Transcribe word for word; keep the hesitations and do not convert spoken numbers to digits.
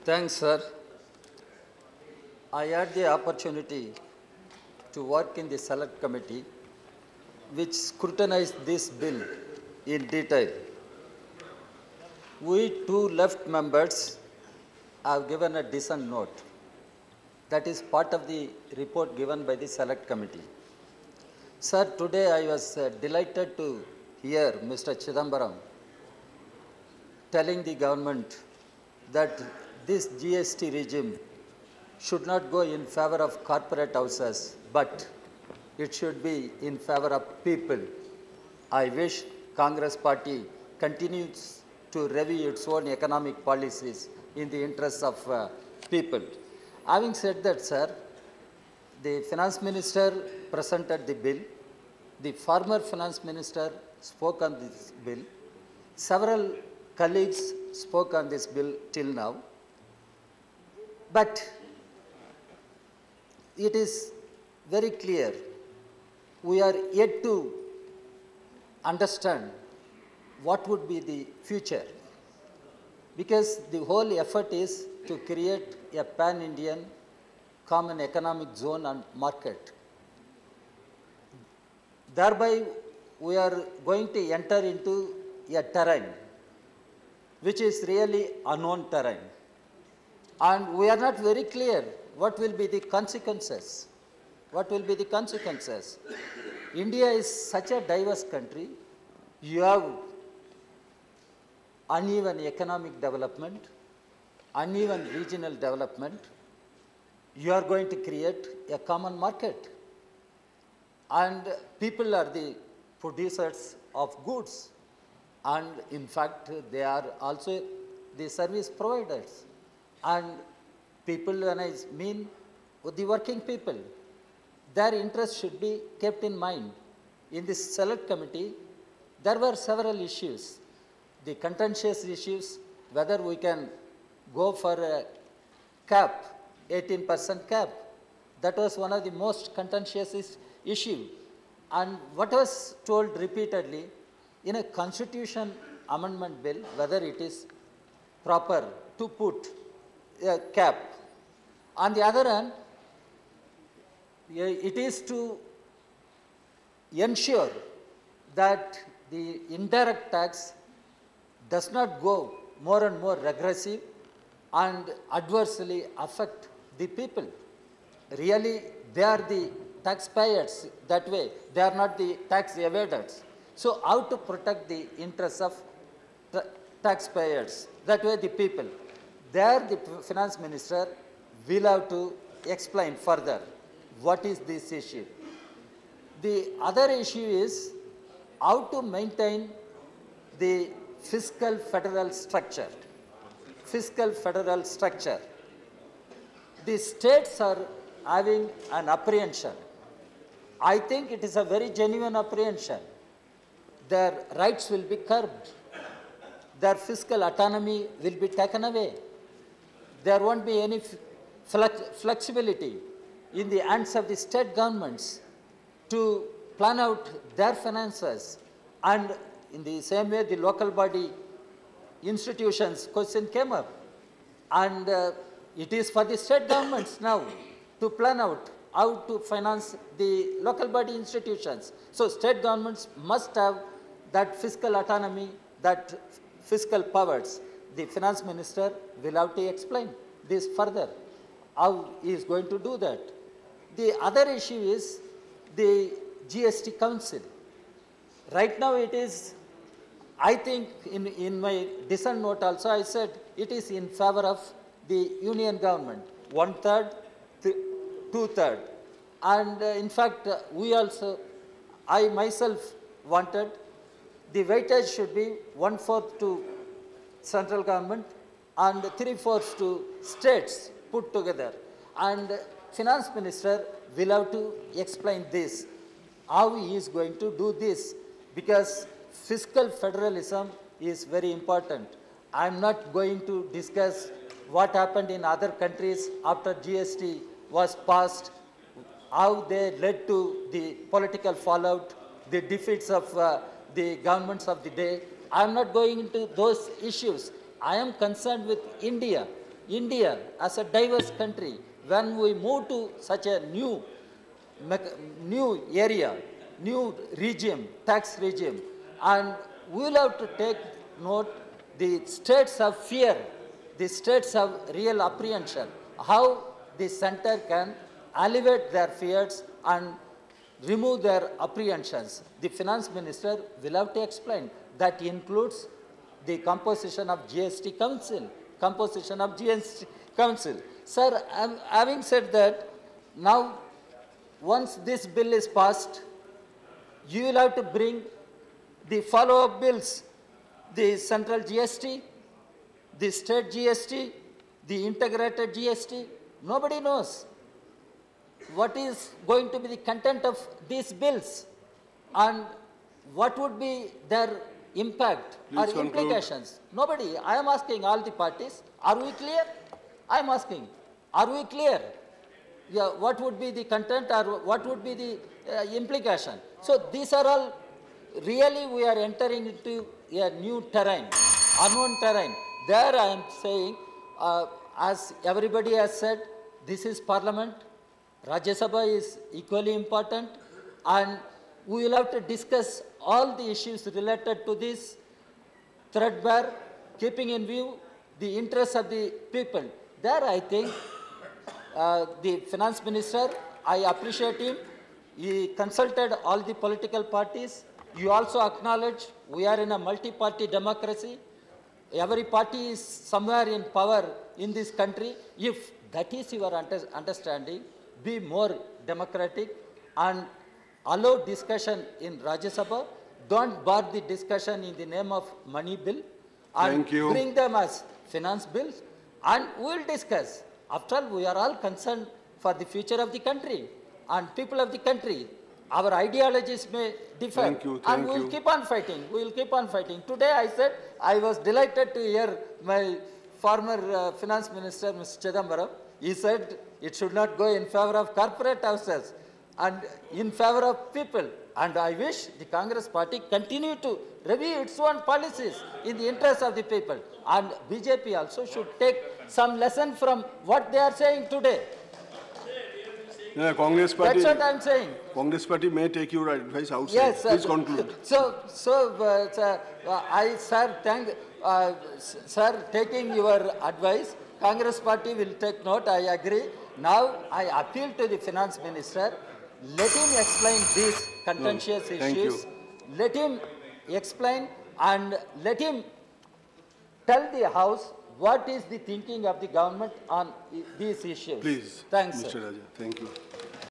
Thanks, sir. I had the opportunity to work in the Select Committee, which scrutinized this bill in detail. We two left members have given a dissent note. That is part of the report given by the Select Committee. Sir, today I was uh, delighted to hear Mister Chidambaram telling the government that this G S T regime should not go in favor of corporate houses, but it should be in favor of people. I wish Congress party continues to review its own economic policies in the interests of uh, people. Having said that, sir, the finance minister presented the bill. The former finance minister spoke on this bill. Several colleagues spoke on this bill till now. But it is very clear, we are yet to understand what would be the future, because the whole effort is to create a pan-Indian common economic zone and market. Thereby, we are going to enter into a terrain which is really unknown terrain. And we are not very clear what will be the consequences. What will be the consequences? India is such a diverse country. You have uneven economic development, uneven regional development. You are going to create a common market. And people are the producers of goods. And in fact, they are also the service providers. And people, when I mean the working people, their interests should be kept in mind. In this Select Committee, there were several issues. The contentious issues, whether we can go for a cap, eighteen percent cap. That was one of the most contentious issues. And what was told repeatedly, in a constitution amendment bill, whether it is proper to put a cap. On the other hand, it is to ensure that the indirect tax does not go more and more regressive and adversely affect the people. Really, they are the taxpayers that way. They are not the tax evaders. So how to protect the interests of taxpayers? That way the people. There the finance minister will have to explain further what is this issue. The other issue is how to maintain the fiscal federal structure. Fiscal federal structure. The states are having an apprehension. I think it is a very genuine apprehension. Their rights will be curbed. Their fiscal autonomy will be taken away. There won't be any flex flexibility in the hands of the state governments to plan out their finances. And in the same way, the local body institutions question came up. And uh, it is for the state governments now to plan out how to finance the local body institutions. So state governments must have that fiscal autonomy, that fiscal powers. The finance minister will have to explain this further, how he is going to do that. The other issue is the G S T Council. Right now it is, I think in, in my dissent note also I said it is in favor of the union government, one third, th two third. And uh, in fact, uh, we also, I myself wanted the weightage should be one fourth to central government and three fourths to states put together. And uh, finance minister will have to explain this, how he is going to do this, because fiscal federalism is very important. I am not going to discuss what happened in other countries after G S T was passed, how they led to the political fallout, the defeats of uh, the governments of the day. I am not going into those issues. I am concerned with India. India as a diverse country, when we move to such a new, new area, new regime, tax regime, and we will have to take note the states of fear, the states of real apprehension, how the center can alleviate their fears and remove their apprehensions. The finance minister will have to explain. That includes the composition of G S T Council, composition of G S T Council. Sir, having said that, now once this bill is passed, you will have to bring the follow-up bills, the central G S T, the state G S T, the integrated G S T. Nobody knows what is going to be the content of these bills and what would be their impact Please or conclude. implications. Nobody. I am asking all the parties, are we clear? I am asking, are we clear? Yeah, what would be the content or what would be the uh, implication? So these are all, really we are entering into a new terrain, unknown terrain. There I am saying, uh, as everybody has said, this is Parliament. Rajya Sabha is equally important, and we will have to discuss all the issues related to this threadbare, keeping in view the interests of the people. There I think uh, the finance minister, I appreciate him. He consulted all the political parties. You also acknowledge we are in a multi-party democracy. Every party is somewhere in power in this country. If that is your understanding, be more democratic and allow discussion in Rajya Sabha. Don't bar the discussion in the name of money bill and Thank you. bring them as finance bills, and we will discuss. After all, we are all concerned for the future of the country and people of the country. Our ideologies may differ, Thank you, and thank we will you. keep on fighting. We will keep on fighting. Today I said I was delighted to hear my former uh, finance minister, Mister Chidambaram. He said it should not go in favor of corporate houses and in favor of people. And I wish the Congress party continue to review its own policies in the interest of the people. And B J P also should take some lesson from what they are saying today. Yeah, Congress Party. That's what I'm saying. Congress Party may take your advice outside. Yes, sir. Please conclude. So, so uh, sir, uh, I, sir, thank, uh, sir, taking your advice, Congress Party will take note, I agree. Now, I appeal to the Finance Minister, let him explain these contentious No, thank issues. you. Let him explain and let him tell the House what is the thinking of the government on these issues. Please, Thanks, Mister sir. Raja. Thank you.